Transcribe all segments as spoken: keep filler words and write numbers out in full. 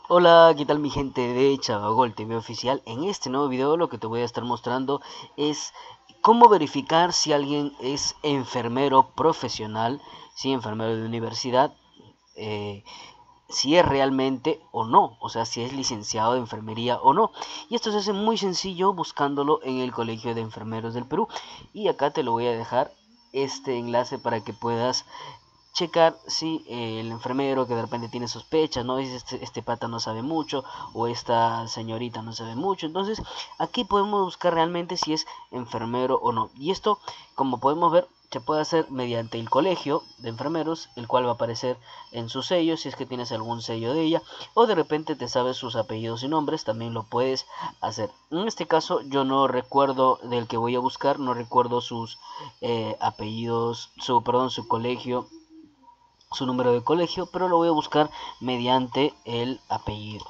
Hola, ¿qué tal mi gente de Chavagol T V Oficial? En este nuevo video lo que te voy a estar mostrando es cómo verificar si alguien es enfermero profesional, si enfermero de universidad, eh, si es realmente o no, o sea, si es licenciado de enfermería o no. Y esto se hace muy sencillo buscándolo en el Colegio de Enfermeros del Perú. Y acá te lo voy a dejar este enlace para que puedas checar si eh, el enfermero que de repente tiene sospechas, no dice este, este pata no sabe mucho o esta señorita no sabe mucho. Entonces aquí podemos buscar realmente si es enfermero o no, y esto, como podemos ver, se puede hacer mediante el colegio de enfermeros, el cual va a aparecer en su sello si es que tienes algún sello de ella, o de repente te sabes sus apellidos y nombres, también lo puedes hacer. En este caso yo no recuerdo del que voy a buscar, no recuerdo sus eh, apellidos, su perdón, su colegio, su número de colegio, pero lo voy a buscar mediante el apellido.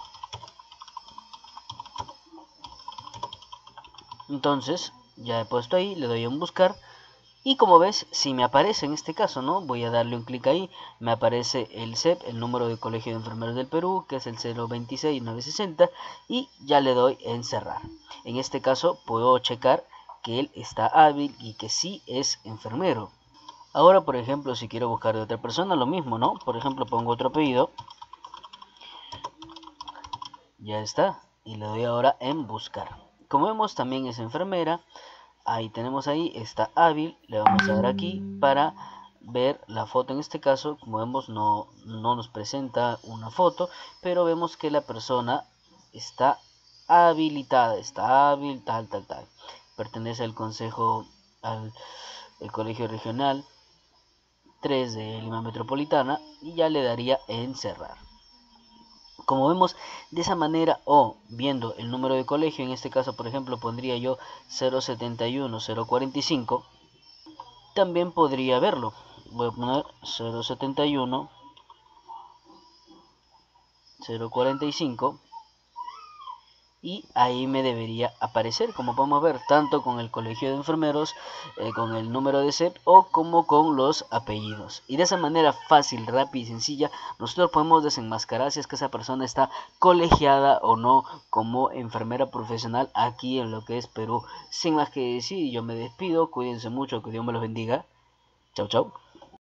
Entonces ya he puesto ahí, le doy a un buscar y como ves, si me aparece en este caso, ¿no? Voy a darle un clic ahí, me aparece el C E P, el número de Colegio de Enfermeros del Perú, que es el cero veintiséis nueve sesenta, y ya le doy en cerrar. En este caso puedo checar que él está hábil y que sí es enfermero. Ahora, por ejemplo, si quiero buscar de otra persona, lo mismo, ¿no? Por ejemplo, pongo otro apellido. Ya está. Y le doy ahora en buscar. Como vemos, también es enfermera. Ahí tenemos ahí, está hábil. Le vamos a dar aquí para ver la foto. En este caso, como vemos, no, no nos presenta una foto, pero vemos que la persona está habilitada, está hábil, tal, tal, tal. Pertenece al consejo, al el colegio regional tres de Lima Metropolitana, y ya le daría en cerrar. Como vemos, de esa manera, o viendo el número de colegio, en este caso por ejemplo pondría yo cero setenta y uno cero cuarenta y cinco, también podría verlo. Voy a poner cero setenta y uno cero cuarenta y cinco y ahí me debería aparecer, como podemos ver, tanto con el colegio de enfermeros, eh, con el número de C E P o como con los apellidos. Y de esa manera fácil, rápida y sencilla, nosotros podemos desenmascarar si es que esa persona está colegiada o no como enfermera profesional aquí en lo que es Perú. Sin más que decir, yo me despido, cuídense mucho, que Dios me los bendiga. Chau, chau.